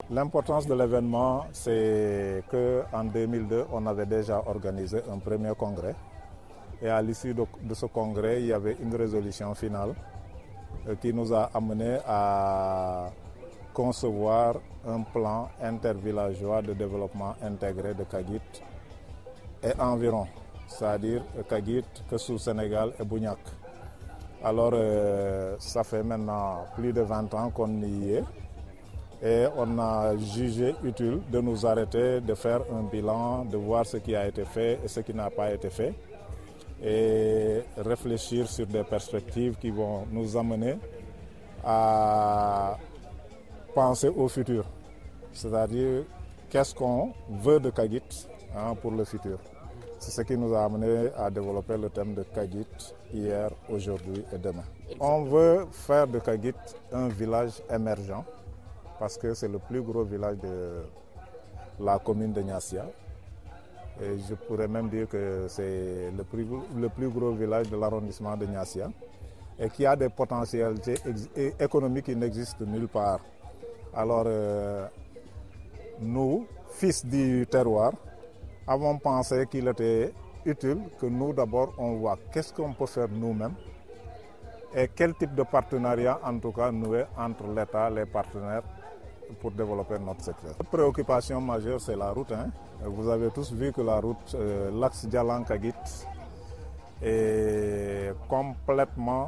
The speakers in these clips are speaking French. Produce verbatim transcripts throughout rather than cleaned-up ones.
L'importance de l'événement, c'est qu'en deux mille deux, on avait déjà organisé un premier congrès. Et à l'issue de, de ce congrès, il y avait une résolution finale euh, qui nous a amené à concevoir un plan intervillageois de développement intégré de Kagit et environ, c'est-à-dire Kagit, Kessou, Sénégal et Bougnac. Alors, euh, ça fait maintenant plus de vingt ans qu'on y est. Et on a jugé utile de nous arrêter, de faire un bilan, de voir ce qui a été fait et ce qui n'a pas été fait, et réfléchir sur des perspectives qui vont nous amener à penser au futur. C'est-à-dire, qu'est-ce qu'on veut de Kagit hein, pour le futur. C'est ce qui nous a amené à développer le thème de Kagit hier, aujourd'hui et demain. On veut faire de Kagit un village émergent, parce que c'est le plus gros village de la commune de Niassia. Et je pourrais même dire que c'est le plus, le plus gros village de l'arrondissement de Niassia et qui a des potentialités économiques qui n'existent nulle part. Alors, euh, nous, fils du terroir, avons pensé qu'il était utile que nous, d'abord, on voit qu'est-ce qu'on peut faire nous-mêmes et quel type de partenariat, en tout cas, nouer entre l'État, les partenaires, pour développer notre secteur. Notre préoccupation majeure, c'est la route. Hein. Vous avez tous vu que la route, euh, l'axe Djalan-Kagit, est complètement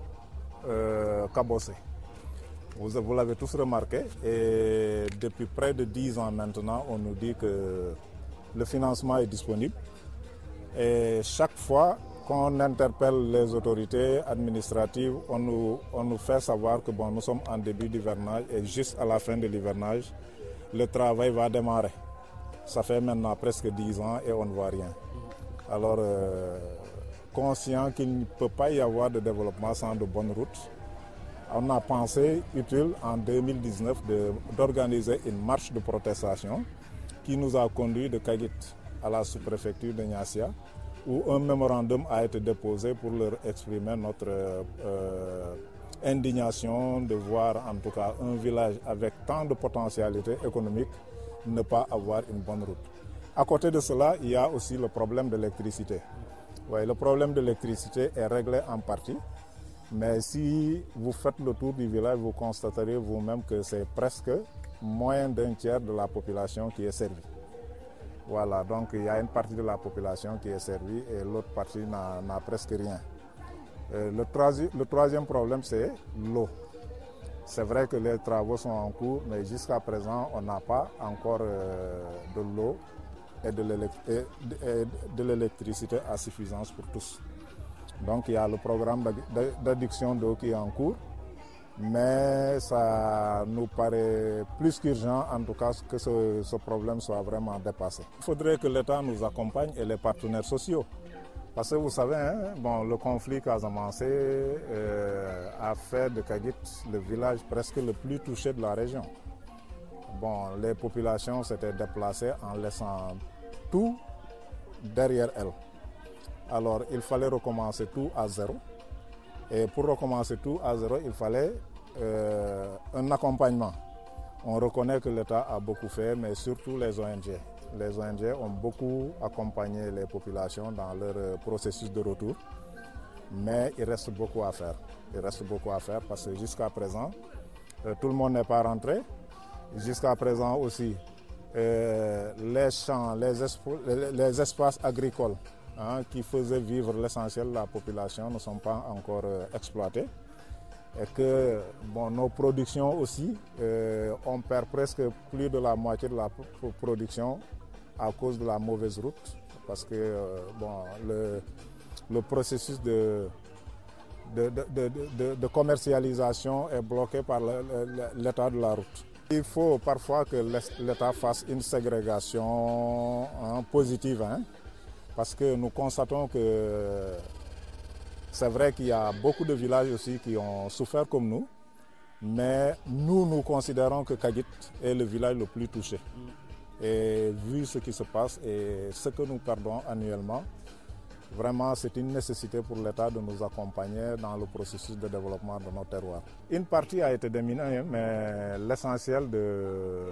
euh, cabossé. Vous, vous l'avez tous remarqué. Et depuis près de dix ans maintenant, on nous dit que le financement est disponible. Et chaque fois qu'on interpelle les autorités administratives, on nous, on nous fait savoir que bon, nous sommes en début d'hivernage et juste à la fin de l'hivernage, le travail va démarrer. Ça fait maintenant presque dix ans et on ne voit rien. Alors, euh, conscient qu'il ne peut pas y avoir de développement sans de bonnes routes, on a pensé utile en deux mille dix-neuf d'organiser une marche de protestation qui nous a conduit de Kagit à la sous-préfecture de Niassia, où un mémorandum a été déposé pour leur exprimer notre euh, indignation de voir en tout cas un village avec tant de potentialités économiques ne pas avoir une bonne route. À côté de cela, il y a aussi le problème de l'électricité. Ouais, le problème de l'électricité est réglé en partie, mais si vous faites le tour du village, vous constaterez vous-même que c'est presque moins d'un tiers de la population qui est servie. Voilà, donc il y a une partie de la population qui est servie et l'autre partie n'a presque rien. Euh, le, troisi, le troisième problème, c'est l'eau. C'est vrai que les travaux sont en cours, mais jusqu'à présent, on n'a pas encore euh, de l'eau et de l'électricité à suffisance pour tous. Donc il y a le programme d'adduction d'eau qui est en cours, mais ça nous paraît plus qu'urgent, en tout cas, que ce, ce problème soit vraiment dépassé. Il faudrait que l'État nous accompagne et les partenaires sociaux. Parce que vous savez, hein, bon, le conflit casamancé euh, a fait de Kagit le village presque le plus touché de la région. Bon, les populations s'étaient déplacées en laissant tout derrière elles. Alors, il fallait recommencer tout à zéro. Et pour recommencer tout à zéro, il fallait euh, un accompagnement. On reconnaît que l'État a beaucoup fait, mais surtout les O N G. Les O N G ont beaucoup accompagné les populations dans leur processus de retour. Mais il reste beaucoup à faire. Il reste beaucoup à faire parce que jusqu'à présent, euh, tout le monde n'est pas rentré. Jusqu'à présent aussi, euh, les champs, les, les, les espaces agricoles, Hein, qui faisaient vivre l'essentiel de la population ne sont pas encore euh, exploités. Et que bon, nos productions aussi, euh, on perd presque plus de la moitié de la production à cause de la mauvaise route. Parce que euh, bon, le, le processus de, de, de, de, de, de commercialisation est bloqué par l'état de la route. Il faut parfois que l'État fasse une ségrégation hein, positive. Hein, Parce que nous constatons que c'est vrai qu'il y a beaucoup de villages aussi qui ont souffert comme nous, mais nous, nous considérons que Kagit est le village le plus touché. Et vu ce qui se passe et ce que nous perdons annuellement, vraiment c'est une nécessité pour l'État de nous accompagner dans le processus de développement de nos terroirs. Une partie a été déminée, mais l'essentiel de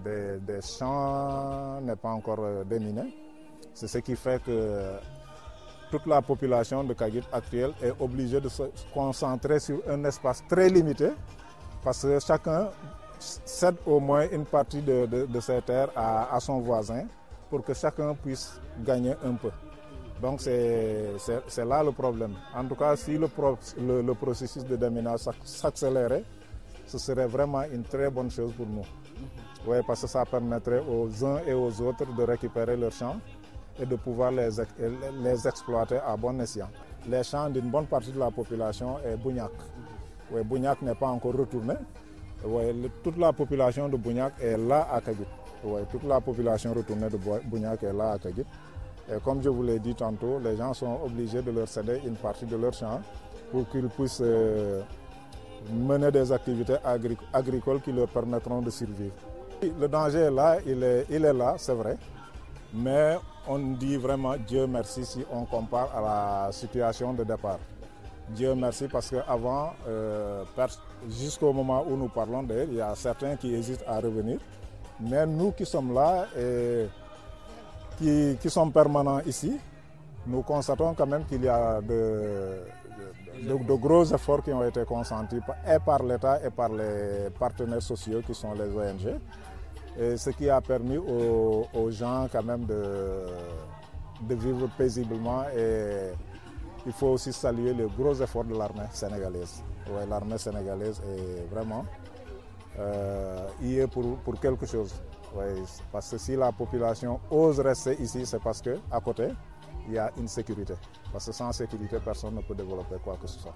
des, des champs n'est pas encore euh, déminé. C'est ce qui fait que toute la population de Kagit actuelle est obligée de se concentrer sur un espace très limité parce que chacun cède au moins une partie de, de, de ses terres à, à son voisin pour que chacun puisse gagner un peu. Donc c'est là le problème. En tout cas, si le, pro, le, le processus de déminage s'accélérait, ce serait vraiment une très bonne chose pour nous. Oui, parce que ça permettrait aux uns et aux autres de récupérer leurs champs et de pouvoir les, les exploiter à bon escient. Les champs d'une bonne partie de la population est Bougnac. Oui, Bougnac n'est pas encore retourné. Oui, le, toute la population de Bougnac est là à Kagit. Oui, toute la population retournée de Bougnac est là à Kagit. Et comme je vous l'ai dit tantôt, les gens sont obligés de leur céder une partie de leur champ pour qu'ils puissent euh, mener des activités agric agricoles qui leur permettront de survivre. Le danger est là, il est, il est là, c'est vrai. Mais on dit vraiment Dieu merci si on compare à la situation de départ. Dieu merci parce qu'avant, euh, jusqu'au moment où nous parlons d'ailleurs, il y a certains qui hésitent à revenir. Mais nous qui sommes là et qui, qui sommes permanents ici, nous constatons quand même qu'il y a de, de, de, de gros efforts qui ont été consentis et par l'État et par les partenaires sociaux qui sont les O N G. Et ce qui a permis aux, aux gens quand même de, de vivre paisiblement. Et il faut aussi saluer les gros efforts de l'armée sénégalaise. Ouais, l'armée sénégalaise est vraiment euh, y est pour, pour quelque chose. Ouais, parce que si la population ose rester ici, c'est parce qu'à côté, il y a une sécurité. Parce que sans sécurité, personne ne peut développer quoi que ce soit.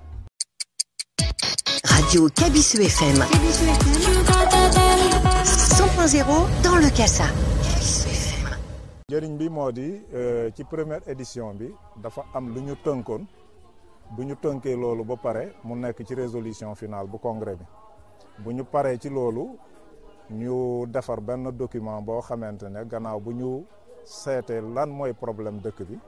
Radio Kabisu F M cent point zéro dans le Kassa. njëriñ bi moo di ci première édition bi dafa am lu ñu tënkoon bu ñu tënkee loolu ba pare mu nekk ci résolution finale bu congrès bi bu ñu paree ci loolu ñu defar benn document boo xamante ne gannaaw bu ñu seetee lan mooy problème dëkk bi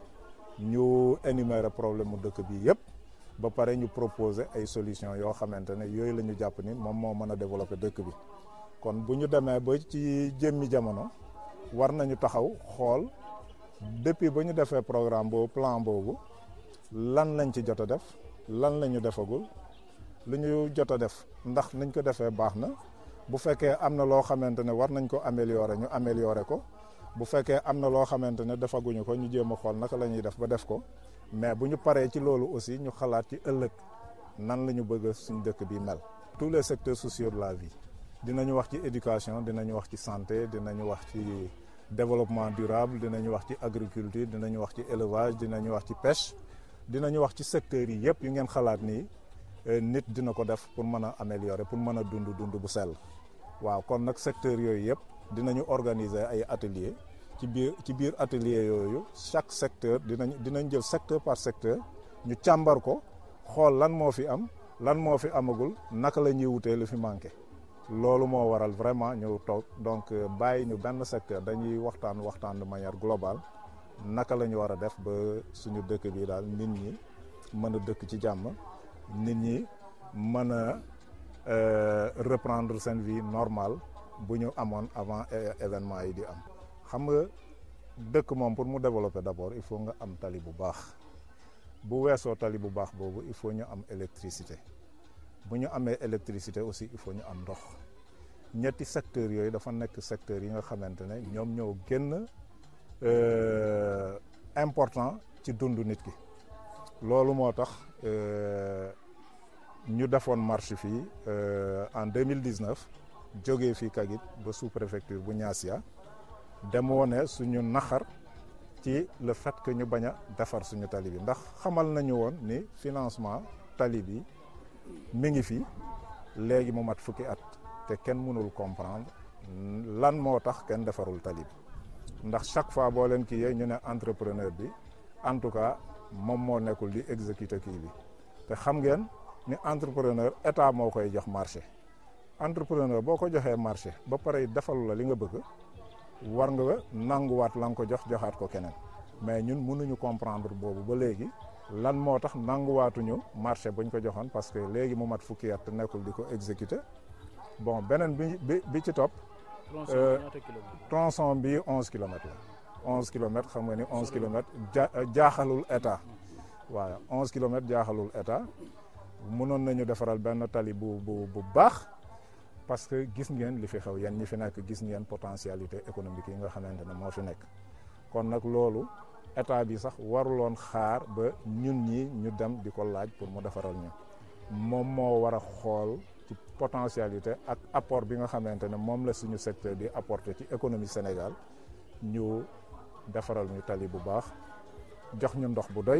ñu énumérer problème mu dëkk bi yépp ba pare ñu proposer ay solutions yoo xamante ne yooyu la ñu jàpp ni moom moo mën a développer dëkk bi kon bu ñu demee ba ci jëmmi jamono war nañu taxaw xool depuis ba ñu defee programme boobu plan boobu lan lañ ci jot a def lan la ñu defagul lu ñu jot a def ndax nañ ko defee baax na bu fekkee am na loo xamante ne war nañ ko améliorer ñu améliorer ko bu fekkee am na loo xamante ne defaguñu ko ñu jéem a xool naka la ñuy def ba def ko mais bu ñu paree ci loolu aussi ñu xalaat ci ëllëg nan la ñu bëgg suñ dëkk bi mel. tous les secteurs sociaux de la vie dinañu wax ci éducation dinañu wax ci santé dinañu wax ci développement durable dinañu wax ci agriculture dinañu wax ci élevage dinañu wax ci pêche dinañu wax ci secteurs yi yëpp yu ngeen xalaat nii nit dina ko def pour mën a améliorer pour mën a dund dund bu sell waaw kon nag secteurs yooyu yëpp dinañu organiser ay ateliers ci biir ci biir atelier yooyu chaque secteur dinañ dinañ jël secteur par secteur ñu càmbar ko xool lan moo fi am lan moo fi amagul naka la ñuy wutee lu fi manqué loolu moo waral vraiment ñëw toog donc bàyyi ñu benn secteur dañuy waxtaan waxtaan de manière globale naka la ñu war a def ba suñu dëkk bi daal nit ñi mën a dëkk ci jàmm nit ñi mën a reprendre seen vie normale bu ñu amoon avant événement yi di am. xam nga dëkk moom pour mu développer d'abord il faut nga am tali bu baax bu weesoo tali bu baax boobu il faut ñu am électricité bu ñu amee électricité aussi il faut ñu am ndox ñetti secteurs yooyu dafa nekk secteurs yi nga xamante ne ñoom ñoo gën a important ci dundu nit ki loolu moo tax ñu defoon marche fii en deux mille dix-neuf jógee fii Kagit ba sous-préfecture bu Niassia dem wone suñu naxar ci le fait que ñu bañ a defar suñu tali bi ndax xamal nañu woon ni financement tali bi mi ngi fi léegi mu mat fukki at te kenn mënul comprendre lan moo tax kenn defarul tali bi ndax chaque fois boo leen kii yee ñu ne entrepreneur bi en tout cas moom moo nekkul di exécuter kii bi te xam ngeen ni entrepreneur état moo koy jox marché entrepreneur boo ko joxee marché ba pare defalu la li nga bëgg war nga nanguwaat la nga ko jox joxaat ko keneen mais ñun mënuñu comprendre boobu ba léegi lan moo tax nanguwaatuñu marché buñ ko joxoon parce que léegi mu mat fukki at te nekkul di ko exécuter bon beneen bi bi bi ci topp tronçon bi onze kilomètres la onze kilomètres xam nga ni onze kilomètres ja jaaxalul état waaw onze kilomètres jaaxalul état mënoon nañu defaral benn tali bu bu bu baax parce que gis ngeen li fi xew yéen ñi fi nekk gis ngeen potentialité économique yi nga xamante ne moo fi nekk kon nag loolu état bi sax waruloon xaar ba ñun ñi ñu dem di ko laaj pour mu defaral ñu moom moo war a xool ci potentialité ak apport bi nga xamante ne moom la suñu secteur bi apporté ci économie Sénégal ñu defaral ñu tali bu baax jox ñu ndox bu doy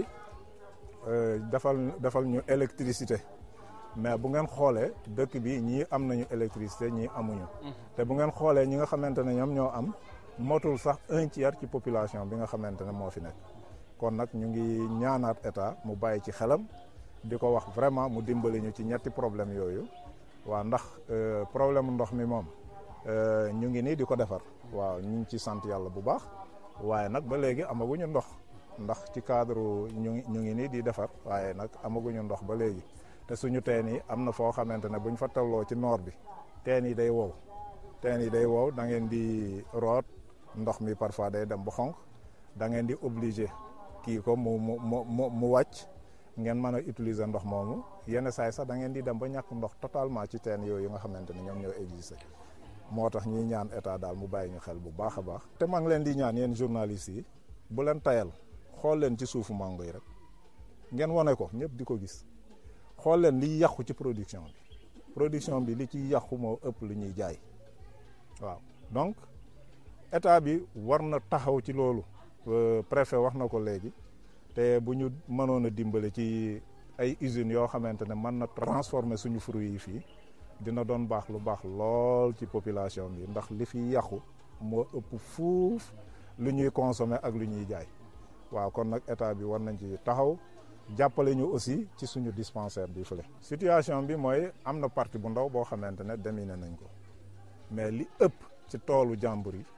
defal defal ñu électricité mais bu ngeen xoolee dëkk bi ñii am nañu électricité ñii amuñu te bu ngeen xoolee ñi nga xamante ne ñoom ñoo am motul sax un tiers ci population bi nga xamante ne moo fi nekk kon nag ñu ngi ñaanaat état mu bàyyi ci xelam di ko wax vraiment mu dimbali ñu ci ñetti problème yooyu waaw ndax problème ndox mi moom ñu ngi nii di ko defar waaw ñu ngi ci sant yàlla bu baax waaye nag ba léegi amaguñu ndox ndax ci cadre ñu ngi ñu ngi nii di defar waaye nag amaguñu ndox ba léegi te suñu teen yi am na foo xamante ne buñ fa tolloo ci noor bi teen yi day wow teen yi day wow da ngeen di root ndox mi parfois day dem ba xonk da ngeen di obligé kii ko mu mu mu mu wàcc ngeen mën a utiliser ndox moomu yenn saay sax da ngeen di dem ba ñàkk ndox totalement ci teen yooyu nga xamante ne ñoom ñoo existé moo tax ñuy ñaan état daal mu bàyyi ñu xel bu baax a baax. te maa ngi leen di ñaan yéen journalistes yi bu leen tayal xool leen ci suufu mango yi rek ngeen wane ko ñëpp di ko gis xool leen liy yàqu ci production bi production bi li ci yàqu moo ëpp lu ñuy jaay waaw donc état bi war na taxaw ci loolu préfet wax na ko léegi te bu ñu mënoon a dimbale ci ay usines yoo xamante ne mën na transformer suñu fruits yi fii dina doon baax lu baax lool ci population bi ndax li fi yàqu moo ëpp fuuf lu ñuy consommer ak lu ñuy jaay waaw kon nag état bi war nañ ci taxaw jàppale ñu aussi ci suñu dispensaire bi fële. situation bi mooy am na partie bu ndaw boo xamante ne deminé nañ ko mais li ëpp ci toolu jàmbur yi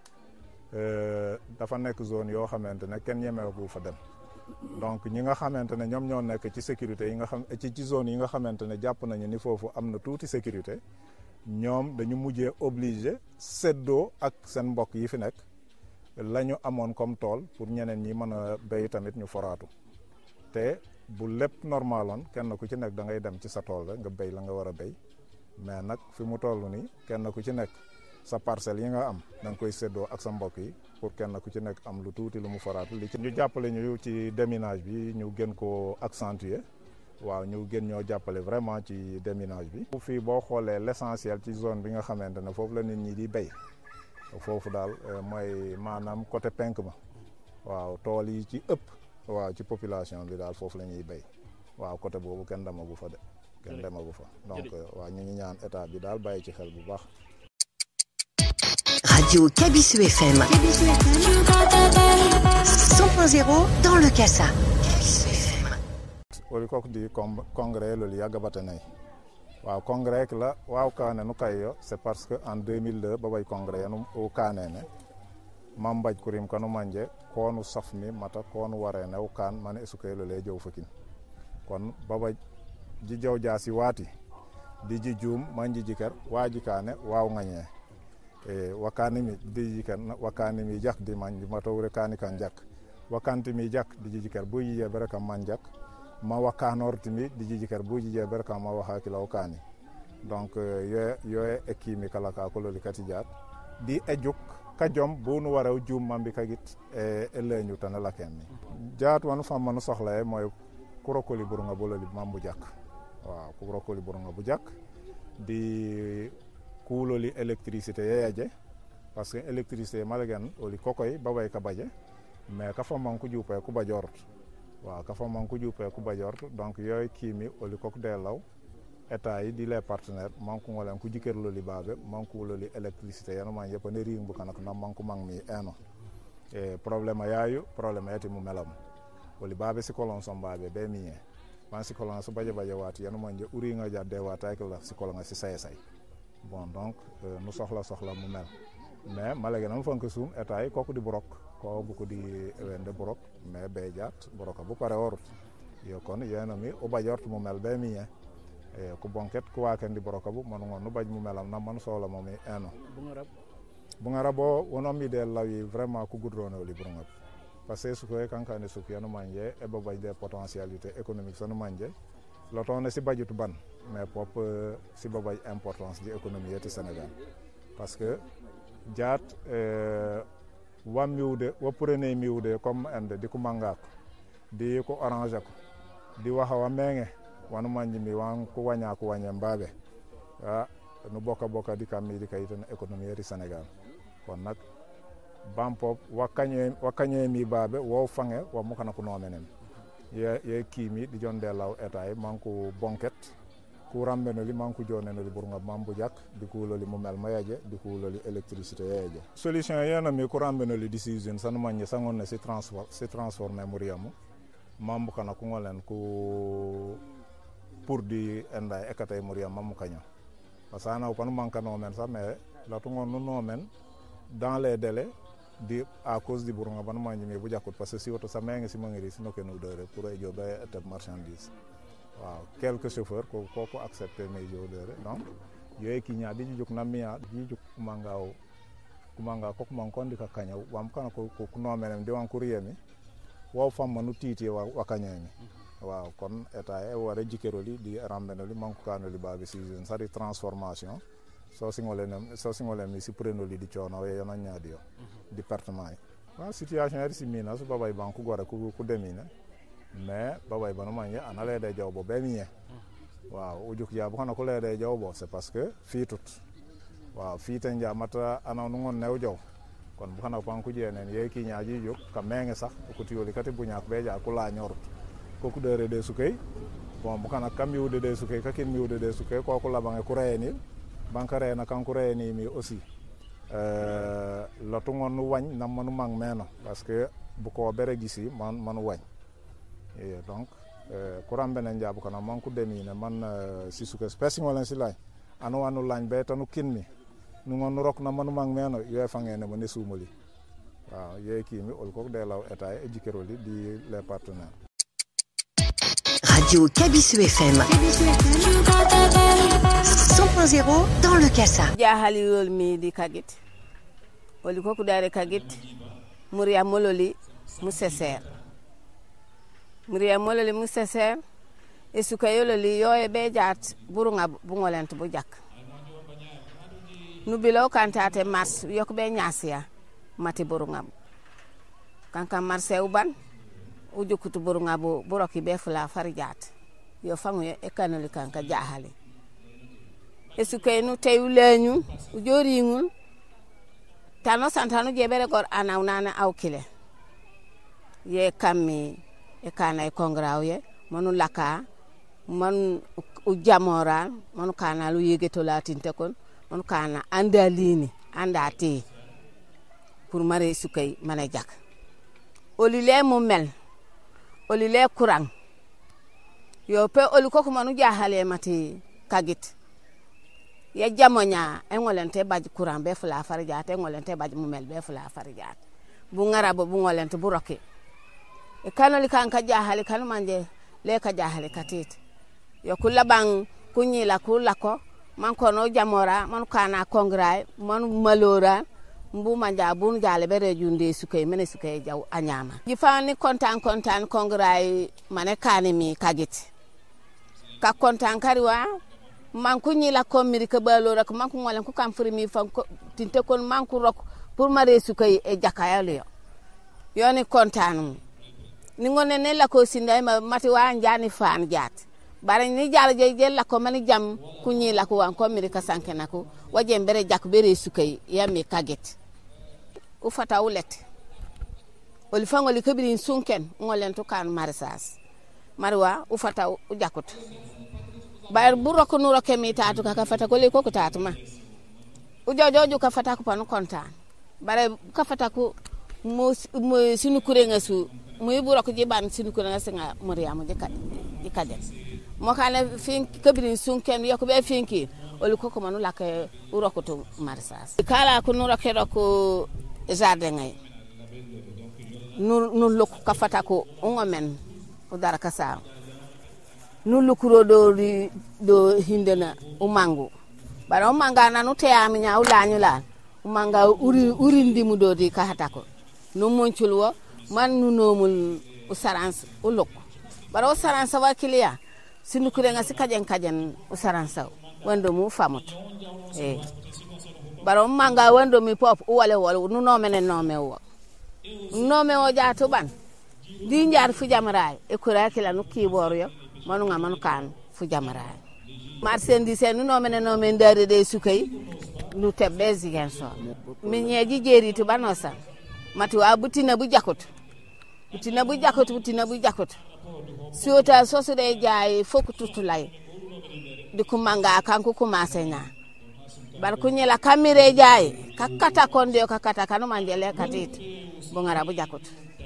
dafa nekk zone yoo xamante ne kenn ñemeeku fa dem donc ñi nga xamante ne ñoom ñoo nekk ci sécurité yi nga xam ci ci zone yi nga xamante ne jàpp nañu ni foofu am na tuuti sécurité ñoom dañu mujjee obligé séddoo ak seen mbokk yi fi nekk la ñu amoon comme tool pour ñeneen ñi mën a béy tamit ñu foraatu te bu lépp normaloon kenn ku ci nekk da ngay dem ci sa tool rek nga béy la nga war a béy mais nag fi mu toll nii kenn ku ci nekk sa parcelle yi nga am da nga koy séddoo ak sa mbokk yi pour kenn ku ci nekk am lu tuuti lu mu foraatu li ci ñu jàppale ñu ci déminage bi ñu gën koo accentuer waaw ñu gën ñoo jàppale vraiment ci déminage bi. fii boo xoolee l'essentiel ci zone bi nga xamante ne foofu la nit ñi di béy foofu daal mooy maanaam côté penk ma waaw tool yi ci ëpp waaw ci population bi daal foofu la ñuy béy waaw côté boobu kenn demagu fa de kenn demagu fa donc waaw ñu ngi ñaan état bi daal bàyyi ci xel bu baax. Radio Kabisu F M cent point zéro dans le Kassa. woli kok di congrès lolu yàgg bate nay waaw congrès la waaw kaane nu kayyo c'est parce que en deux mille deux babay congrès yanu o kaane ne mam mbaj kurim kanu manje koonu safmi mata koonu waree new kaan mane esukay lole jow fakin kon babay ji jaw jaasi waati di ji juum manji jiker waaji kaane waaw ngañee e wakani mi di jiker wakani mi jak di manji mata wure kaani kan jak wakanti mi jak di ji jiker bu yiye bere kam man jak ma wakkanorti mi di ji jiker bu jije bere kam ma waxaki law kaani donc yo yo ekimi kala ka ko loli kati jaat di ejuk kajom bu nu waraw juum mambi kagit e eleñu tan la kenni jaat wan fam man soxla moy kurokoli burunga bololi mambu jak waaw kurokoli burunga bu jak di kuuloli électricité yeyaje parce que électricité malagan oli kokoy babay ka baje mais ka fa man ku jupe ku bajort waaw ka fa man ku jupe ku bajort donc yoy kimi oli kok de law état yi di les partenaires manku ngolen ku jiker loli babe manku loli électricité yano man yepa ne ring bu kanak na manku mang mi eno e problème yaayu problème yati mu melam woli babe si kolon som babe be mi man si kolon so baje baje wati yano man je uri nga jadde wata ko la si kolon si say say bon donc euh, nu soxla soxla mu mel mais malage nam fonk sum état yi koku di brok ko bu ko di wende brok mais be jaat broka bu pare worut yo kon yeno mi o bajort mu mel be mi e ko bonket ko waken di broka bu man ngon nu baj mu melam na man soxla momi eno bu nga rab bungara bo wonomi de lawi vraiment ku gudrono li burunga parce que su ko kankane su piano manje e bo bay des potentialités économiques sonu manje lotone si budget ban mais pop si bo bay importance di économie yeti Sénégal parce que jaat euh wa miwde wa purene miwde comme ende di ko mangako di ko arranger ko di waxa wa menge wanu manji mi wan ko wanya ko wanya mbabe ah no boka boka di kam mi di kayiten économie yeti Sénégal kon nak bampop wakanye wakanye mi babe wo fange wa mo kana ko no menen ye ye kimi di jonde law état manko bonket ku rambe no li manko jone no li burunga mambu jak di ko loli mo mel mayaje di ko loli électricité yeje solution yana mi ku rambe no li decision sanu manje sangon ne si transport si transformer muriamu mambu kana ko ngolen ku pour di enda ekatay muriam mamu kanya pasana ko manka no men sa mais la to ngon no men dans les délais di à cause di burunga ban manji mi bu jakut parce que si auto sa mengi si mangiri sino ke no dore pour e jobe étape marchandise waaw quelques chauffeurs ko ko ko accepter mais jo dore donc yoy ki nya di juk na miya di juk mangao kumanga ko man kon di ka kanya wam kan ko ko no menem di wan courrier mi wo fam manu titi wa wakanya mi waaw kon état e wara jikeroli di rambenoli manku kanoli babe season sa di transformation so singolem so singolem mi si prenoli di ciono e yona nyaadi yo département wa situation er si mina so babay banku gore ku ku demina mais babay banu manje anale de jawbo be mi waaw ujuk ya bu xana ko le de jawbo c'est parce que fi tout waaw fi tan jamata ana nu ngon new jaw kon bu xana banku jenen ye ki nyaaji juk ka menge sax ko tiyoli kati bu nyaak be ja ko la ñorut ko ku deure de sukay bon bu xana kam yu de de sukay ka kin yu de de sukay ko ko la bange ku reyni bankare na kan ku reyni mi aussi euh lotu ngon wañ nam manu mang meno parce que bu ko bere gisi man man wañ et donc euh kuram benen jabu kana man ku demi ne man uh, si suka spacing wala si lay anu anu lañ be tanu kinmi nu ngon rok na manu mang meno ye fangene mo ne sumuli waaw ye kimi ol ko de law état e jikeroli di les partenaires. Radio Kabisu F M cent point zéro dans le Kassa. Jahali yol mi di kagit oli ko kudare kagit muria mololi museser muria mololi museser e suka yololi yoy be jat burunga bungolent bu jak nu bilo kantate mars yok be nyasia mati burunga kanka marse uban ujukutu burunga bu buroki be fula farijat yo fangu e kanoli kanka jahali e suka nu teyuleñu ujoringul tano santanu jebere gor anawnana awkile ye kammi e kana e kongrawe monu laka man u jamora monu kana lu yegeto latinte kon monu kana andalini andati pour mare sukay mané jak olile mo mel olile kurang yo pe oli ko ko manu jahale mati kagit ya jamonya e ngolente baji courant be fula farjaate ngolente baji mumel be fula farjaate bu ngara bo bu ngolente bu roke e kanoli kan ka jahali kan manje le ka jahali katit yo kula bang kunyila kula ko man ko no jamora man kana kongra man malora mbu manja bun jale bere junde sukay mene sukay jaw anyama jifani kontan kontan kongra mane kanimi kagit ka kontan kariwa man ko nyila komiri ka balo rek man ko ngolen ko kam frimi fan ko tinte kon man ko rok pour mare sukay e jakayalo yo yoni kontanu ni ngone ne la ko sinday ma mati wa njani fan jat bare ni jala je je la ko mani jam ku nyila ko wan komiri ka sanke nako waje mbere jak bere sukay yami kaget u fata ulet oli fangoli kabirin sunken ngolen to kan marsas marwa u fata u jakut bayar buro ko nuro kemi tatu ka fata ko le ko ko tatu ma u jojoju ka fata ko panu kontan bare ka fata ko mo sinu kurenga su mo buro ko jiban sinu kurenga singa mariama jika jikade mo kala fin kabirin sunken yako be finki oli ko ko manu lake uro ko to marsas kala ko nuro ke ko jardin ngay nu nu lok ka fata ko ngomen o dara ka sa nu lukuro do do hindena o mango bara o manga na no te ami nya o lañu la manga uri uri ndimu do di ka hatako no moncul wo man nu nomul usarans uluk bara usarans wa kilia sinu kure nga sikajen kajen usarans wando mu famut eh bara manga wando mi pop wale wale nu no menen no me wo no me wo jaatu ban di njar fu jamaraay e kura kila nu kibor yo manu nga manu kan fu jamaraay marchandise nu no menen no men dare de sukay nu tebbe zigen so mi ñeji jeri to banosa mati wa butina bu jakut butina bu jakut butina bu jakut siota soso de jaay fokk tutulay di ko manga kanko commencé na bar ko ñela kamire jaay kakata konde kakata kanu manjele katit bo ngara bu jakut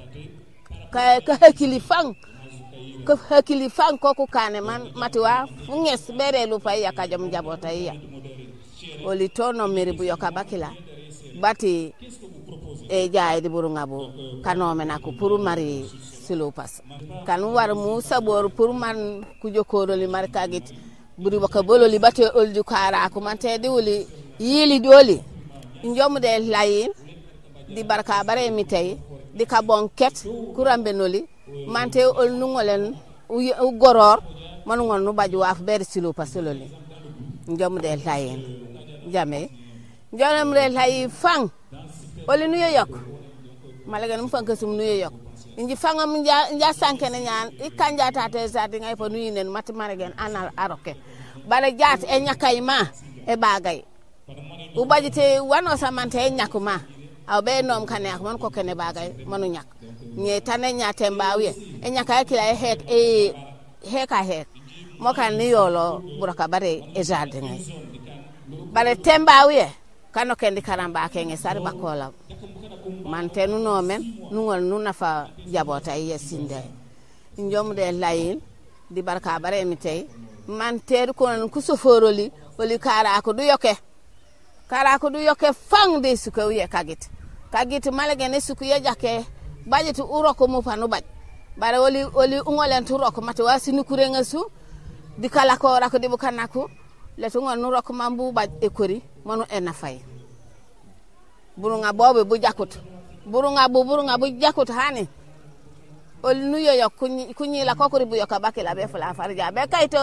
ka ka hakili fang ka hakili fang ko ko kane man mati wa fu nges bere lu fay yakajam jabota ya oli tono meri bu yoka bakila bati e jaay di buru ngabo kanome na ko pour mari silo pas kan war mu sabor pour man ku jokoro li mar kagit buri waka bololi bati olju kara ko man te diwli yili doli njom de layin di barka bare mi tay di ka bonket kurambe noli man te ol nungolen u goror man ngon nu baju waf ber silo pas loli njom de layin jame njom de lay fang oli nu yok malaga num fanka sum nu yok inji fangam nja nja sankene nyaan ikanja tate zati ngay fa nuyi nen mat maragen anal aroke bala jaat e nyakay ma e bagay u bajite wano samante e nyakuma aw be nom kane ak man ko kene bagay manu nyak nye tane nyate mbawye e nyakay kila e hek e heka hek mo kan ni yolo buraka bare e jardin ngay bare tembawye kano kendi karamba kenge sari bakola mante nu nomen nungol nu nafa jabota yesinde njom de layin di barka bare mi tay mante ko non ku soforoli oli kara ko du yoke kara ko du yoke fang de suko ye kagit kagit malage ne suko ye jake bajitu uroko mu fanu baj bare oli oli ungolen tu roko mate wasini kurenga su di kala ko rako di bukanako le to ngol nu roko mambu baj e kori manu ena fay burunga bobe bu jakut burunga bu burunga bu jakut hani ol nuyo yok kunyi la kokori bu yoka bakela be fala farja be kayto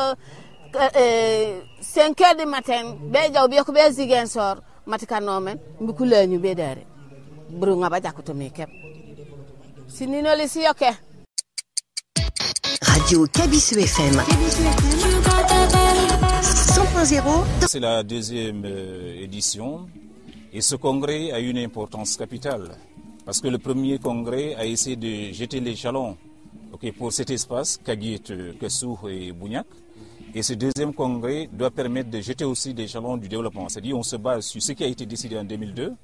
euh cinq heures du matin be jaw be ko be zigen sor matika nomen mbi kulañu be dare burunga ba jakuto me kep sinino le si yoke Radio Kabisu F M cent point zéro. C'est la deuxième euh, édition et ce congrès a une importance capitale parce que le premier congrès a essayé de jeter les jalons okay, pour cet espace, Kagit, Kessou et Bougnac. Et ce deuxième congrès doit permettre de jeter aussi des jalons du développement. C'est-à-dire on se base sur ce qui a été décidé en deux mille deux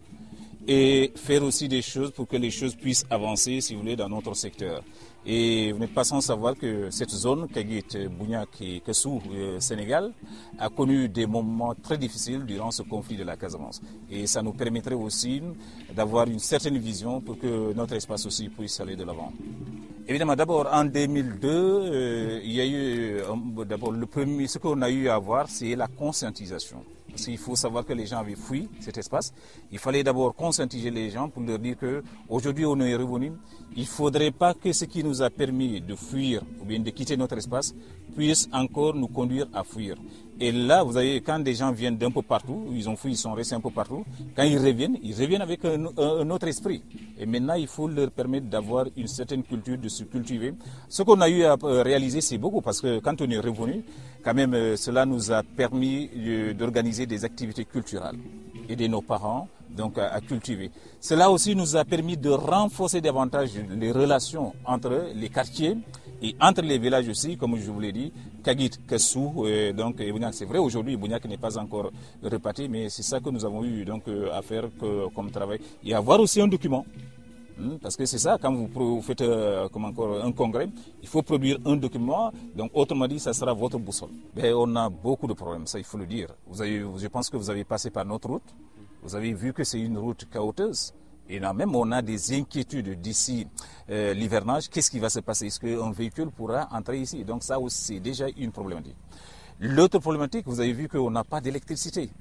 et faire aussi des choses pour que les choses puissent avancer, si vous voulez, dans notre secteur. Et vous n'êtes pas sans savoir que cette zone, Kagit, Bougnac et Kessou, euh, Sénégal, a connu des moments très difficiles durant ce conflit de la Casamance. Et ça nous permettrait aussi d'avoir une certaine vision pour que notre espace aussi puisse aller de l'avant. Évidemment, d'abord, en deux mille deux, euh, il y a eu, euh, d'abord, le premier, ce qu'on a eu à voir, c'est la conscientisation. Parce qu'il faut savoir que les gens avaient fui cet espace. Il fallait d'abord conscientiser les gens pour leur dire qu'aujourd'hui on est revenu. Il ne faudrait pas que ce qui nous a permis de fuir ou bien de quitter notre espace puisse encore nous conduire à fuir. Et là, vous avez, quand des gens viennent d'un peu partout, ils ont fui, ils sont restés un peu partout, quand ils reviennent, ils reviennent avec un, un, un autre esprit. Et maintenant, il faut leur permettre d'avoir une certaine culture, de se cultiver. Ce qu'on a eu à réaliser, c'est beaucoup, parce que quand on est revenu, quand même, euh, cela nous a permis euh, d'organiser des activités culturelles, aider nos parents donc à, à cultiver. Cela aussi nous a permis de renforcer davantage les relations entre les quartiers et entre les villages aussi, comme je vous l'ai dit, Kagit, Kessou, euh, donc Bougnac, c'est vrai aujourd'hui, Bougnac n'est pas encore reparti, mais c'est ça que nous avons eu donc euh, à faire que, comme travail. Et avoir aussi un document. Parce que c'est ça, quand vous, vous faites euh, comme encore un congrès, il faut produire un document, donc autrement dit, ça sera votre boussole. Mais on a beaucoup de problèmes, ça il faut le dire. Vous avez, je pense que vous avez passé par notre route, vous avez vu que c'est une route chaotique, et là même on a des inquiétudes d'ici euh, l'hivernage, qu'est-ce qui va se passer? Est-ce qu'un véhicule pourra entrer ici? Donc ça aussi, c'est déjà une problématique. L'autre problématique, vous avez vu qu'on n'a pas d'électricité.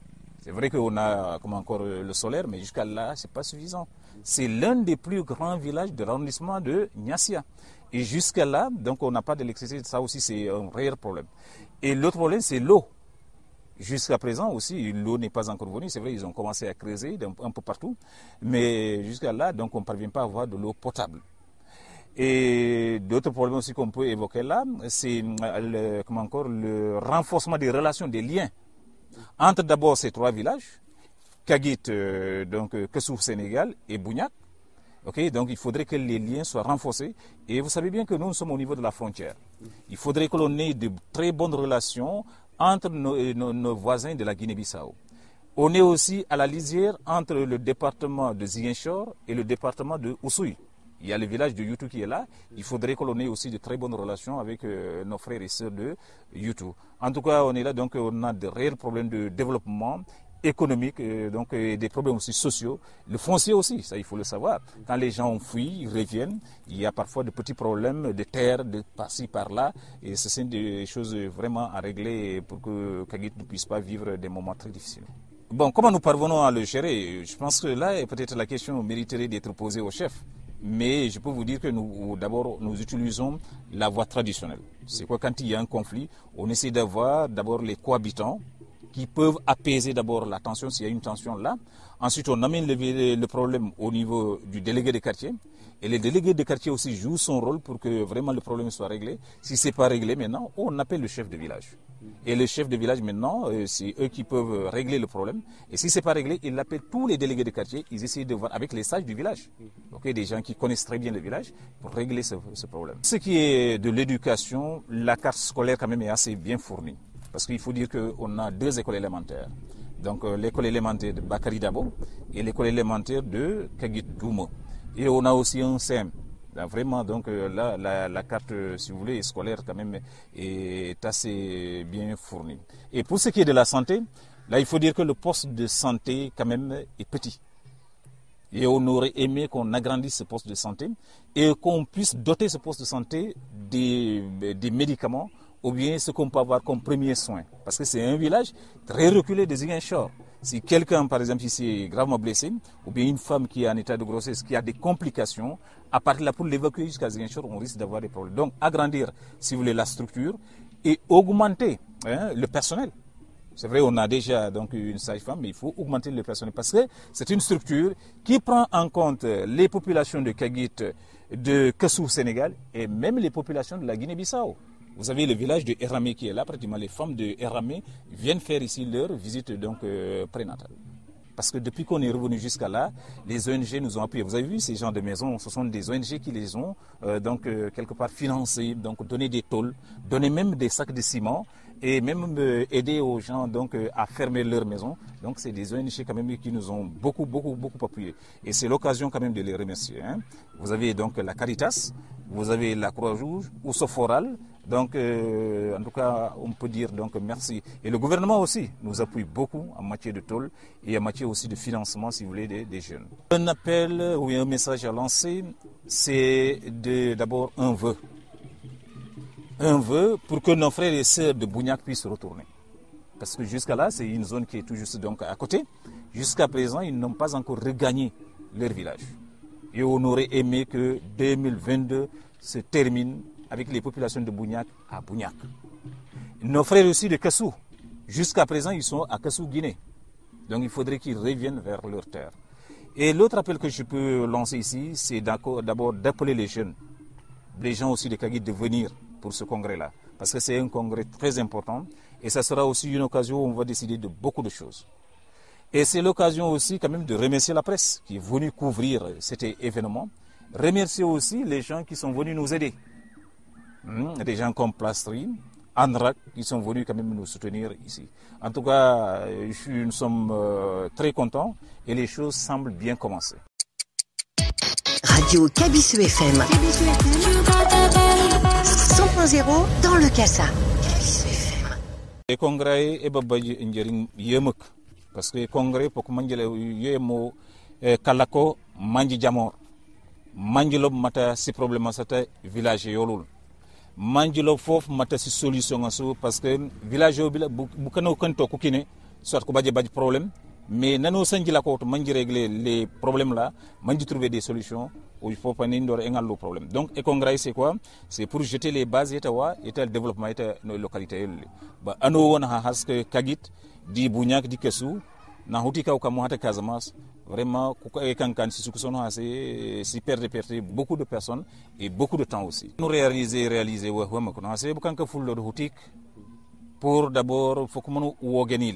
C'est vrai qu'on a comme encore le solaire, mais jusqu'à là, ce n'est pas suffisant. C'est l'un des plus grands villages de l'arrondissement de Niassia. Et jusqu'à là, donc on n'a pas d'électricité, ça aussi c'est un réel problème. Et l'autre problème, c'est l'eau. Jusqu'à présent aussi, l'eau n'est pas encore venue. C'est vrai, ils ont commencé à creuser un peu partout. Mais jusqu'à là, donc on ne parvient pas à avoir de l'eau potable. Et d'autres problèmes aussi qu'on peut évoquer là, c'est le, comment encore, le renforcement des relations, des liens entre d'abord ces trois villages, Kagit, euh, donc Kessou Sénégal et Bougnac. Okay, donc il faudrait que les liens soient renforcés. Et vous savez bien que nous, nous sommes au niveau de la frontière. Il faudrait que l'on ait de très bonnes relations entre nos, nos, nos voisins de la Guinée-Bissau. On est aussi à la lisière entre le département de Ziguinchor et le département de Oussouye. Il y a le village de Youtou qui est là. Il faudrait que l'on ait aussi de très bonnes relations avec euh, nos frères et sœurs de Youtou. En tout cas, on est là, donc on a de réels problèmes de développement économique, euh, donc euh, des problèmes aussi sociaux. Le foncier aussi, ça il faut le savoir. Quand les gens ont fui, ils reviennent. Il y a parfois de petits problèmes de terre, de par-ci, par-là. Et ce sont des choses vraiment à régler pour que Kagit ne puisse pas vivre des moments très difficiles. Bon, comment nous parvenons à le gérer? Je pense que là, peut-être la question mériterait d'être posée au chef. Mais je peux vous dire que nous, d'abord, nous utilisons la voie traditionnelle. C'est quoi, quand il y a un conflit, on essaie d'avoir d'abord les cohabitants qui peuvent apaiser d'abord la tension s'il y a une tension là. Ensuite, on amène le, le problème au niveau du délégué de quartier. Et le délégué de quartier aussi joue son rôle pour que vraiment le problème soit réglé. Si ce n'est pas réglé maintenant, on appelle le chef de village. Et le chef de village maintenant, euh, c'est eux qui peuvent régler le problème. Et si ce n'est pas réglé, ils appellent tous les délégués de quartier. Ils essaient de voir avec les sages du village. Okay, des gens qui connaissent très bien le village pour régler ce, ce problème. Ce qui est de l'éducation, la carte scolaire quand même est assez bien fournie. Parce qu'il faut dire qu'on a deux écoles élémentaires. Donc euh, l'école élémentaire de Bakari Dabo et l'école élémentaire de Kagit Doumo. Et on a aussi un C M. Là, vraiment, donc euh, là, la, la carte, euh, si vous voulez, scolaire quand même est assez bien fournie. Et pour ce qui est de la santé, là, il faut dire que le poste de santé quand même est petit. Et on aurait aimé qu'on agrandisse ce poste de santé et qu'on puisse doter ce poste de santé des, des médicaments ou bien ce qu'on peut avoir comme premier soin. Parce que c'est un village très reculé de Ziguinchor. Si quelqu'un, par exemple, ici est gravement blessé, ou bien une femme qui est en état de grossesse, qui a des complications, à partir de là, pour l'évacuer jusqu'à Ziguinchor, on risque d'avoir des problèmes. Donc, agrandir, si vous voulez, la structure et augmenter hein, le personnel. C'est vrai, on a déjà donc une sage-femme, mais il faut augmenter le personnel parce que c'est une structure qui prend en compte les populations de Kagit, de Kessou, Sénégal, et même les populations de la Guinée-Bissau. Vous avez le village de Eramé qui est là, pratiquement les femmes de Eramé viennent faire ici leur visite donc euh, prénatale. Parce que depuis qu'on est revenu jusqu'à là, les O N G nous ont appuyés. Vous avez vu ces gens de maisons, ce sont des O N G qui les ont euh, donc euh, quelque part financés, donc donné des tôles, donné même des sacs de ciment et même euh, aider aux gens donc euh, à fermer leurs maisons. Donc c'est des O N G quand même qui nous ont beaucoup beaucoup beaucoup appuyés. Et c'est l'occasion quand même de les remercier. Hein. Vous avez donc la Caritas, vous avez la Croix-Rouge, ou Soforal. Donc, euh, en tout cas, on peut dire donc merci. Et le gouvernement aussi nous appuie beaucoup en matière de tôle et en matière aussi de financement, si vous voulez, des, des jeunes. Un appel ou un message à lancer, c'est d'abord un vœu. Un vœu pour que nos frères et sœurs de Bougnac puissent retourner. Parce que jusqu'à là, c'est une zone qui est tout juste donc à côté. Jusqu'à présent, ils n'ont pas encore regagné leur village. Et on aurait aimé que deux mille vingt-deux se termine avec les populations de Bougnac à Bougnac. Nos frères aussi de Kessou, jusqu'à présent, ils sont à Kessou, Guinée. Donc il faudrait qu'ils reviennent vers leur terre. Et l'autre appel que je peux lancer ici, c'est d'abord d'appeler les jeunes, les gens aussi de Kagit, de venir pour ce congrès-là. Parce que c'est un congrès très important et ça sera aussi une occasion où on va décider de beaucoup de choses. Et c'est l'occasion aussi quand même de remercier la presse qui est venue couvrir cet événement. Remercier aussi les gens qui sont venus nous aider. Des gens comme Plastri, Andrak, qui sont venus quand même nous soutenir ici. En tout cas, nous sommes euh, très contents et les choses semblent bien commencer. Radio Kabisu F M cent point zéro dans le Kassa. Kabisu F M. Le congrès est babaji njering yemek parce que le congrès pour que manjele yemo kalako manji jamor manjilo mata si problème sata village yolul. Manjilo fof mata si solution aso parce que village bila bukano kanto kukine soit ko badje badje problème mais nano sanji la ko to manji régler les problèmes là manji trouver des solutions où il faut pas n'indor engal le problème donc et congrès c'est quoi c'est pour jeter les bases étawa et le développement et nos localités ba ano wona ha haske kagit di bunyak di kesu na hutika ko mo hata Casamance vraiment ko e kankan si suko sono c'est si perdre perdre beaucoup de personnes et beaucoup de temps aussi nous réaliser réaliser wa wa ko no c'est bu kanka fullo hutik pour d'abord faut que manu wogenil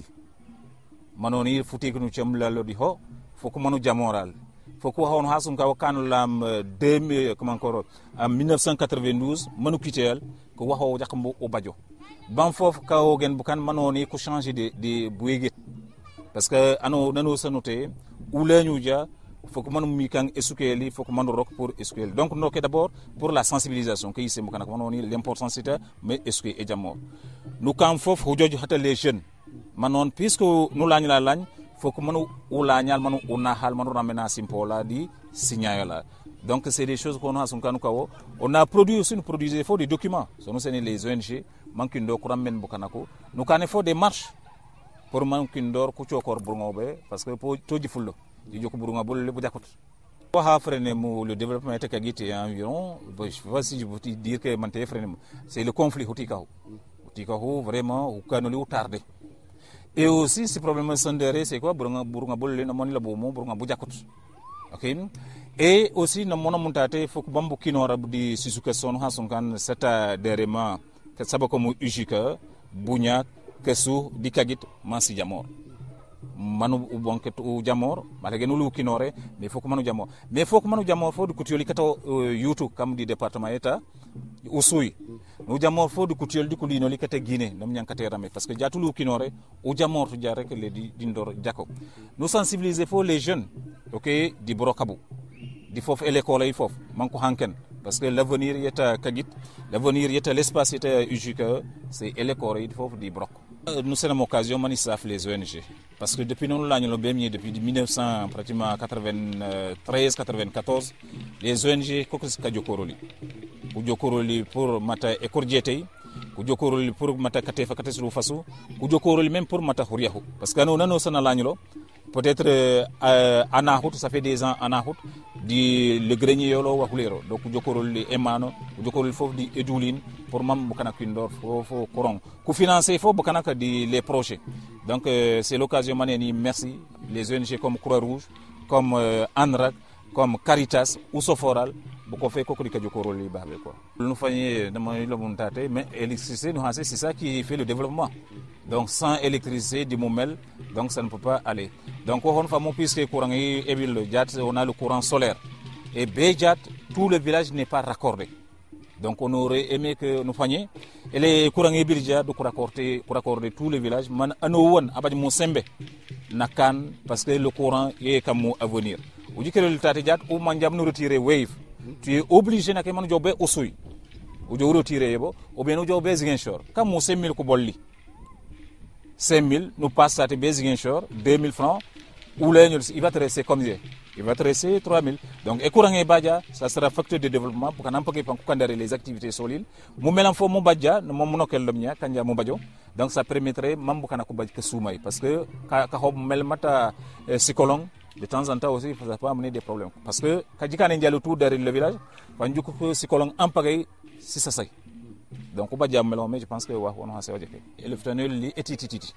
manoni futik nu chamlalo di ho faut que manu jamoral faut que on hasum ka kan lam deux mille comment encore en mille neuf cent quatre-vingt-douze manu kitel ko waxo jakambo o bajo ban fof ka wogen bu kan manoni ko changer de de bueget parce que ano nano sanoté ou lañu dia faut que manu mi kan esukeli faut que manu rock pour esukeli donc noké d'abord pour la sensibilisation que ici mo kan ko manoni l'importance c'est mais esukeli et jamo nous kan fof ho jojo hata les jeunes manon puisque nous lañ la lañ faut que manu ou lañal manu una hal manu ramena simpola di signaler donc c'est des choses qu'on a son kanu kawo on a produit aussi nous produisons faut des documents so nous c'est les O N G mankindo ko rammen bukanako nous kan faut des marches pour mankindor ku ciokor burngobe parce que po toji fullo di joko burunga bol le bu jakot ko ha freiner mo le développement était kagité environ je sais pas si je peux dire que man té freiner c'est le conflit hotika hotika vraiment ou kanoli ou tardé et aussi ce problème sondéré c'est quoi burunga burunga bol le no moni la bo mo burunga bu jakot OK et aussi no mona muntate faut que bambu kinora di sisuke son ha son kan c'est derema que sabako mo ujika buñak kesu di kagit mansi jamor manu bonke to jamor mata genu lu kinore mais faut que manu jamor mais faut que manu jamor faut du kutioli kato uh, yutu kam di département eta usui no jamor faut du kutioli di kulino li kata guiné nam nyankate ramé parce que jatu lu kinore o jamor to jare que le di dindor jako nous sensibiliser faut les jeunes OK di brokabu di fof école yi fof manko hanken parce que l'avenir est kagit l'avenir est l'espace est U J K c'est l'école il faut di brok nous c'est une occasion manisaf les O N G parce que depuis nous l'année le premier depuis mille neuf cents pratiquement quatre-vingt-treize quatre-vingt-quatorze les O N G kokos ka jokoroli ku jokoroli pour mata ekorjete ku jokoroli pour mata katefa kateslu fasu ku jokoroli même pour mata huriyahu parce que nous nano sana l'année peut-être euh, anahut ça fait des ans anahut di le grenier yolo wa hulero donc jokorol li emano jokorol fof di edulin pour mam bukana kindor fo courant ku financer fo bukana ka di les projets donc euh, c'est l'occasion maneni merci les O N G comme Croix-Rouge comme euh, ANRAC comme Caritas ou Soforal beaucoup fait kokori ka jokorol li babe quoi nous fanyé dama lo montate mais électricité nous c'est ça qui fait le développement donc sans électricité du momel donc ça ne peut pas aller donc on fa mo puisque courant yi ebil jat on a le courant solaire et Béjat tout le village n'est pas raccordé donc on aurait aimé que nous fanions et les courants yi birja do raccorder pour raccorder tout le village man ano won abadi mo sembe nakan parce que le courant est comme à venir ou dit que le tati jat ou manjam nous retirer wave tu es obligé na ke man jobbe osui ou jo retirer yebo ou bien no jobbe Ziguinchor kam mo cinq mille ko bolli cinq mille nous passe à Ziguinchor deux mille francs ou là il va te rester comme ça il va te rester trois mille donc et courant et badja ça sera facteur de développement pour qu'on peut pas les activités sur l'île mu melam fo mu badja no mo nokel lomnya kanja mu badjo donc ça permettrait mam bu kana ko badj ke soumay parce que ka ka hob mel mata psychologue de temps en temps aussi ça peut amener des problèmes parce que ka jikane ndialu tout derrière le village wanju ko psychologue en pagay si ça say donc on va dire mais je pense que wa on a assez ok et le ftanel li etititi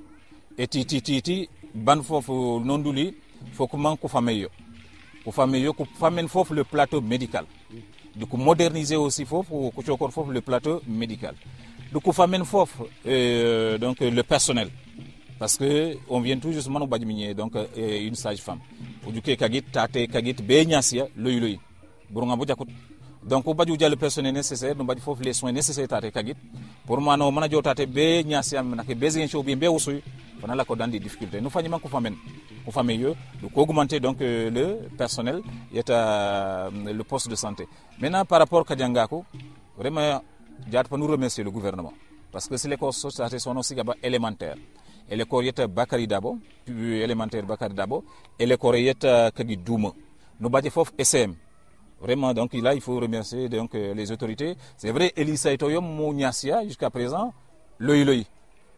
etititi ban fofu nonduli faut que man ko fameyo ko fameyo ko famen fofu le plateau médical du coup moderniser aussi fofu ko chokor fofu le plateau médical du coup famen fofu euh, donc le personnel parce que on vient tout justement au badminier donc euh, une sage-femme ou du kagit tate kagit be nyasia loy loy burunga bu jakut donc o baju le personnel nécessaire no baju fofu les soins nécessaires tate kagit pour moi no mana jotate be nyasia nak be zin show be usuy fana la ko dans des difficultés nous fanyima ko famen ko fameyo donc augmenter donc euh, le personnel yeta euh, le poste de santé maintenant par rapport kadjangako vraiment jat pa nous remercier le gouvernement parce que c'est l'école société son aussi gaba élémentaire et l'école yeta Bakary Dabo élémentaire Bakary Dabo et l'école yeta kagi Douma nous badje fofu S M vraiment donc là il faut remercier donc les autorités c'est vrai Elisa Etoyom mo nyasia jusqu'à présent loy loy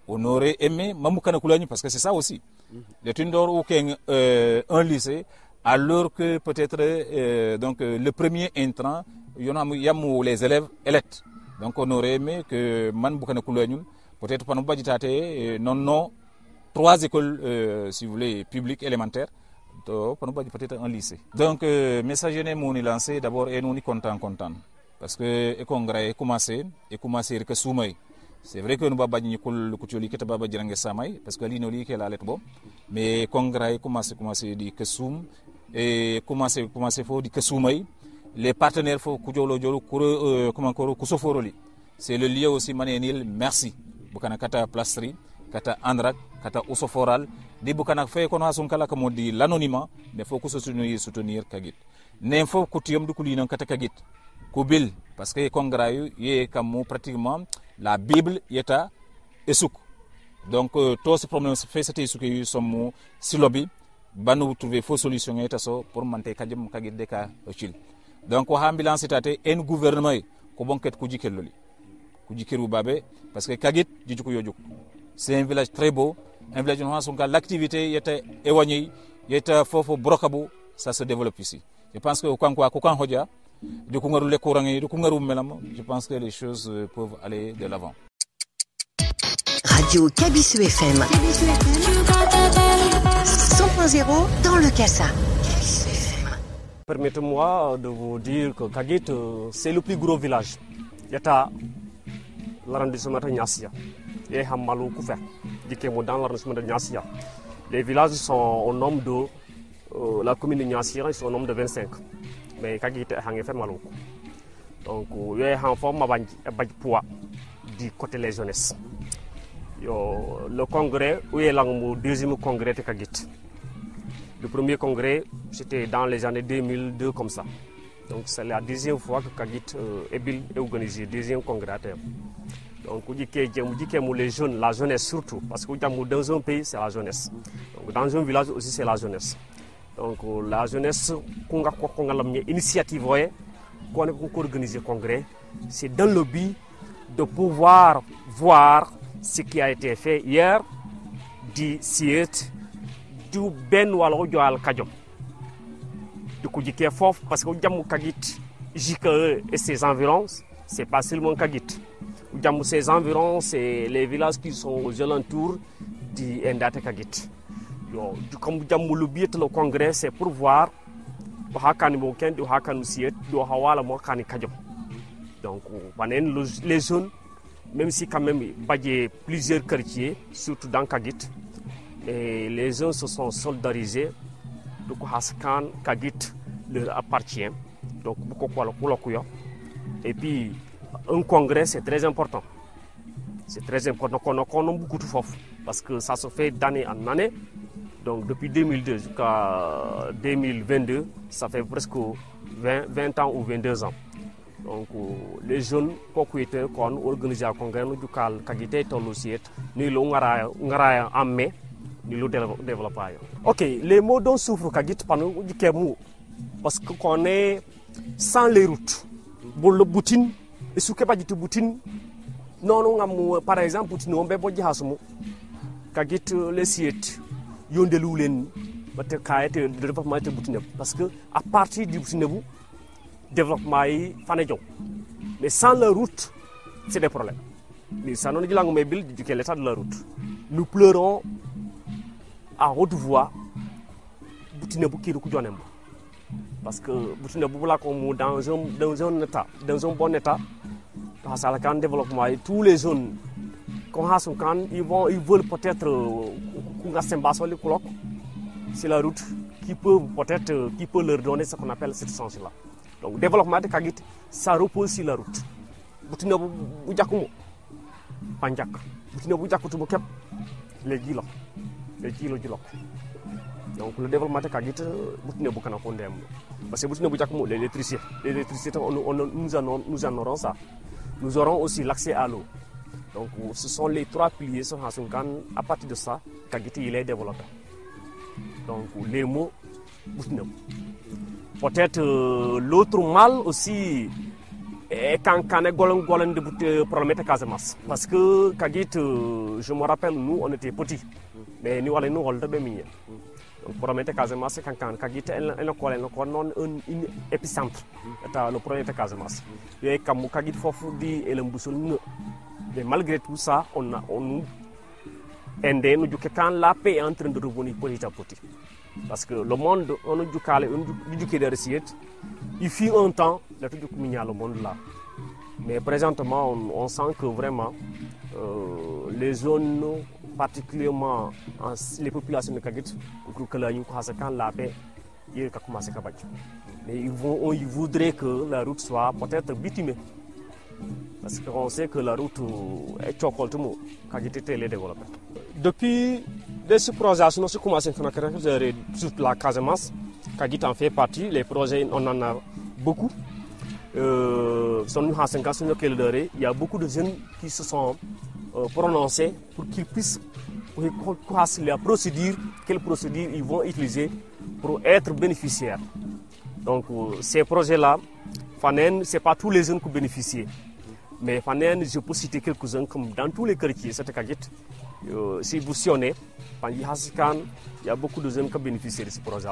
on aurait aimé Mamoukana Koulani, parce que c'est ça aussi. Le Tundor ou euh, un lycée, alors que peut-être euh, donc, euh, le premier intrant, il y en a, il y a les élèves élects. Donc on aurait aimé que Man Boukana Koulani, peut-être pas nous pas non, non, trois écoles, euh, si vous voulez, publiques élémentaires, peut-être un lycée. Donc, euh, message que nous lancé d'abord et nous sommes contents, contents. Parce que le congrès a commencé, et commencé avec Soumaï. C'est vrai que nous avons dit que nous avons dit que Samay, parce que l'Inoli est la lettre bon. Mais le congrès a commencé, commencé dit que Soum, et commencé, commencé à dire que Soumaï. Les partenaires font Kujolo Jolo, comment encore, Kusoforoli. C'est le lieu aussi, Manénil, merci. Bukana Kata Plastri, Kata Andrak, Kata Osoforal. Di Bukana fait qu'on a son cas comme on dit l'anonymat, mais il faut que soutenir, soutenir Kagit. N'est faut que tu aimes du coulinan Kata Kagit. Kubil, parce que le congrès est comme pratiquement la Bible est à Essouk. Donc, euh, tous ces problèmes fait cette Essouk qui sont si lobby, bah nous trouver faux solutions et ça pour monter Kagim Kagit de cas utile. Donc, on a ambulance et un gouvernement qui bon ket Kujikeloli. Kujikiru Babé, parce que Kagit, c'est un village très beau, un village où l'activité était éloignée, il était fort pour Brokabo, ça se développe ici. Je pense que au Kankwa, Kokan Hodja, je pense que les choses peuvent aller de l'avant. Radio Kabisu F M cent point zéro dans le Kassa. Permettez-moi de vous dire que Kagit, c'est le plus gros village. Il y a l'arrondissement de Nyassia. Il y a Hamalou Koufer, dans l'arrondissement de Nyassia. Les villages sont au nombre de euh, la commune de Nyassia, ils sont au nombre de vingt-cinq. Mais Kagit est fait Malou. Donc, il y a un forme de poids du côté des jeunesses. Le congrès, où est le deuxième congrès de Kagit. Le premier congrès, c'était dans les années deux mille deux comme ça. Donc c'est la deuxième fois que Kagit euh, est organisé, deuxième congrès. Donc on dit que les jeunes, la jeunesse surtout, parce que dans un pays c'est la jeunesse. Donc dans un village aussi c'est la jeunesse. Donc la jeunesse, qu'on a l'initiative, qu'on a organisé le congrès, c'est dans le but de pouvoir voir ce qui a été fait hier, du siète, du ben wala jo al kajom du coup du fof parce que jamu Kagit J K E et ses environs c'est pas seulement Kagit jamu ses environs c'est les villages qui sont aux alentours du Ndate Kagit yo du comme jamu le but le congrès c'est pour voir hakani mo ken du hakanu siet do hawala mo kani kajom donc panen les jeunes même si quand même badje plusieurs quartiers surtout dans Kagit. Et les gens se sont solidarisés. Donc, Haskan, Kagit leur appartient. Donc, et puis, un congrès, c'est très important. C'est très important qu'on a beaucoup de force. Parce que ça se fait d'année en année. Donc, depuis deux mille deux jusqu'à deux mille vingt-deux, ça fait presque vingt, vingt ans ou vingt-deux ans. Donc, les jeunes propriétaires qui ont organisé un congrès, nous avons Kagité, Tolosiet, nous avons en mai. Ok, les mots dont souffre Kagit parce qu'on est sans les routes. Pour le Boutine, et ce qui est du Boutine, non, non, par exemple, Boutine, on peut pas dire ça. Kagit, les siètes, yon de l'oulen, le développement de Boutine. Parce que à partir du Boutine, le développement est fanéjo. Mais sans la route, c'est des problèmes. Mais ça nous dit que l'état de la route. Nous pleurons à haute voix, parce que dans un, dans un état, dans un bon état, dans un développement, et tous les jeunes, ils, vont, ils veulent peut-être c'est la route qui peut peut-être qui peut leur donner ce qu'on appelle cette chance-là. Donc le développement de Kagit, ça repose sur la route. Les guilos. Donc le développement de Kagit, parce que l'électricité, l'électricité, nous en, nous en aurons ça. Nous aurons aussi l'accès à l'eau. Donc ce sont les trois piliers à partir de ça, Kagit il est développé. Donc les mots, peut-être euh, l'autre mal aussi et quand on est golon golon de problème de Casamance. Parce que Kagit, je me rappelle, nous on était petits, mais nous allons nous rôle de béminier. Donc problème de Casamance, c'est quand Kagit est un épicentre. C'est le problème de Casamance. Et comme Kagit fofu di et le mboussol, mais malgré tout ça, on a on nous aidé nous quand la paix est en train de revenir petit à petit. Parce que le monde, on a du calé, on a du calé il fut un temps, il y a tout le monde là. Mais présentement, on, on sent que vraiment, euh, les zones, particulièrement en, les populations de Kagit, que la paix, il a commencé à battre. Mais ils, vont, ils voudraient que la route soit peut-être bitumée. Parce qu'on sait que la route est chocolatée, Kagit était les développés. Depuis ce projet, nous avons commencé à faire sur la Casamance. Kagit en fait partie, les projets, on en a beaucoup. Euh, il y a beaucoup de jeunes qui se sont euh, prononcés pour qu'ils puissent voir la procédure, quelle procédure ils vont utiliser pour être bénéficiaires. Donc euh, ces projets-là, ce n'est pas tous les jeunes qui bénéficient. Mais je peux citer quelques-uns comme dans tous les quartiers, c'est Kagit. Euh, si vous sionnez, il y a beaucoup de jeunes qui bénéficient de ce projet.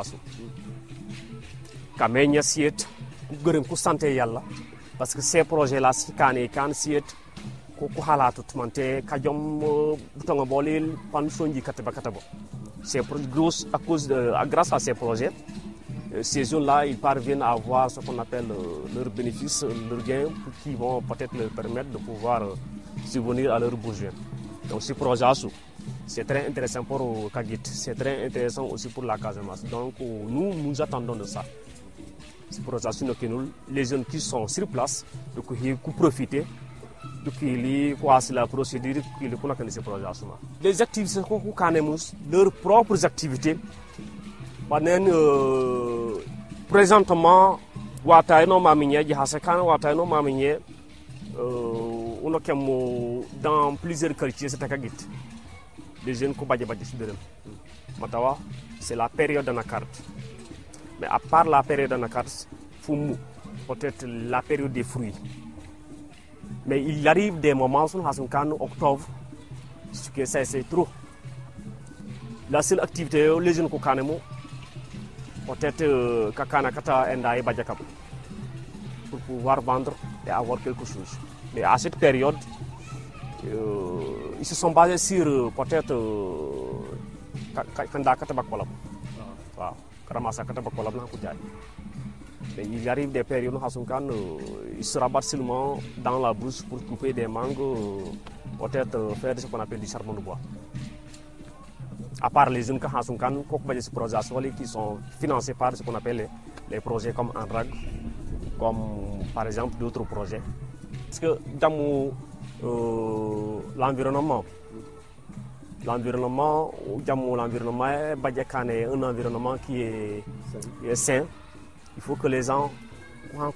Kamenya siet, gërëm ku santé yalla parce que ces projets là si kané kan siet ko ko halatu manté kajom butonga bolil pan sonji kataba katabo. C'est gros à cause de grâce à ces projets, ces zones là ils parviennent à avoir ce qu'on appelle euh, leurs bénéfices, leurs gains qui vont peut-être leur permettre de pouvoir euh, subvenir à leurs besoins. Donc ces projets c'est très intéressant pour Kagit, c'est très intéressant aussi pour la Casamance. Donc nous nous attendons de ça. C'est pour ça que nous, les jeunes qui sont sur place, donc ils peuvent profiter de la procédure qu'ils connaissent ces projets. Les activités qu'on connaît, leurs propres activités, euh, présentement, Wataino Maminier, Yahasakan, Wataino Maminier, dans plusieurs quartiers, c'est à Kagit. Les jeunes qui ont Matawa, c'est la période de la carte. Mais à part la période de la carte, peut-être la période des fruits. Mais il arrive des moments où en octobre, ce que ça c'est trop. La seule activité, les jeunes qui connaissent, peut-être kakana kata endaye badjakap pour pouvoir vendre et avoir quelque chose. Mais à cette période, euh, ils se sont basés sur peut-être kanda kata bakolam. Waaw. Mais il arrive des périodes où ils se rabattent seulement dans la bouche pour couper des mangues, peut-être faire ce qu'on appelle du charbon de bois. À part les jeunes qui sont financés par ce qu'on appelle les, les projets comme Andrag, comme par exemple d'autres projets. Parce que dans euh, l'environnement, L'environnement, l'environnement est un environnement qui est, qui est sain. Il faut que les gens, quand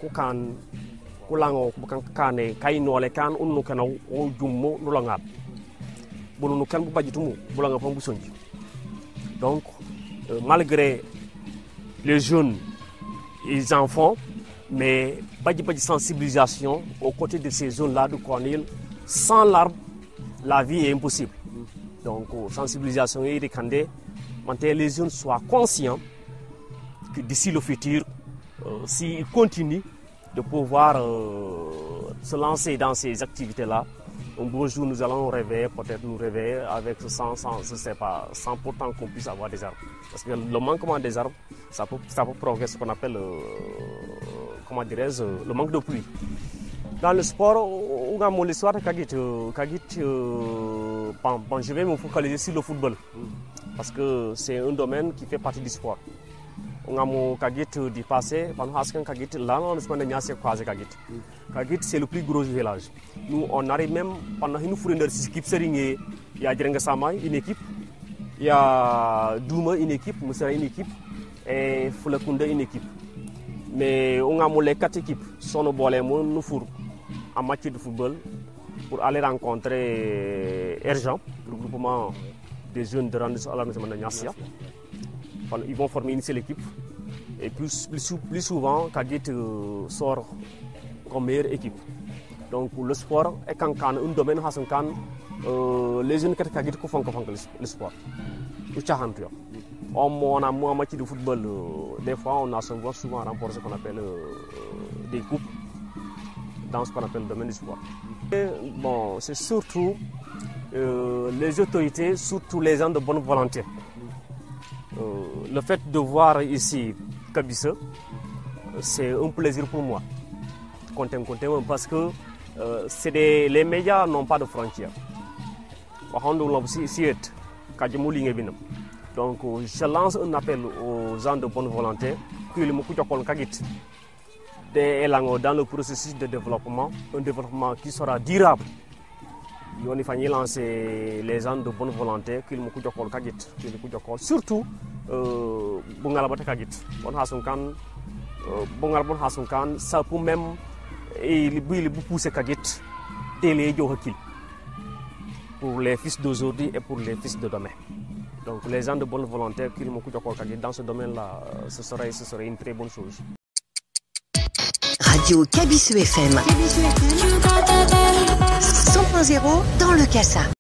donc, euh, malgré les jeunes, ils en font, mais pas de sensibilisation aux côtés de ces zones-là de Cornil. Sans l'arbre, la vie est impossible. Donc, sensibilisation et recandé, que les jeunes soient conscients que d'ici le futur, euh, s'ils continuent de pouvoir euh, se lancer dans ces activités-là, un beau jour nous allons réveiller, peut-être nous réveiller avec sans, sans, je sais pas, sans pourtant qu'on puisse avoir des arbres. Parce que le manquement des arbres, ça peut, ça peut provoquer ce qu'on appelle, euh, comment dirais-je, le manque de pluie. Dans le sport, on a mon histoire de Kagit. Kagit, euh, bon, je vais me focaliser sur le football. Parce que c'est un domaine qui fait partie du sport. On a mon Kagit du passé, pendant que Kagit, là, on a croisé Kagit. Kagit, c'est le plus gros village. Nous, on arrive même, pendant que nous faisons une équipe, il y a Drengasama, une équipe, il y a Douma, une équipe, Moussara, une équipe, et Fulakunda, une équipe. Mais on a les quatre équipes, Sono Bolemo, nous fourrons en matière de football pour aller rencontrer Erjan, le groupement des jeunes de l'arrondissement de Niassia. Ils vont former une seule équipe. Et plus, plus, plus souvent, Kagit euh, sort comme meilleure équipe. Donc le sport est quand un domaine quand euh, les jeunes qui font le sport. On a moins match de football. Euh, des fois, on a souvent, souvent remporté ce qu'on appelle euh, des coupes dans ce qu'on appelle le domaine du sport. Et, bon, c'est surtout euh, les autorités, surtout les gens de bonne volonté. Euh, le fait de voir ici Kabisse, c'est un plaisir pour moi. Parce que euh, des, les médias n'ont pas de frontières. Donc je lance un appel aux gens de bonne volonté dans le processus de développement, un développement qui sera durable. Il faut lancer les gens de bonne volonté surtout ça peut même pousser pour les fils d'aujourd'hui et pour les fils de demain. Donc les gens de bonne volonté qui dans ce domaine-là, ce serait, ce serait une très bonne chose. Radio Kabisse F M cent point zéro dans le Cassa.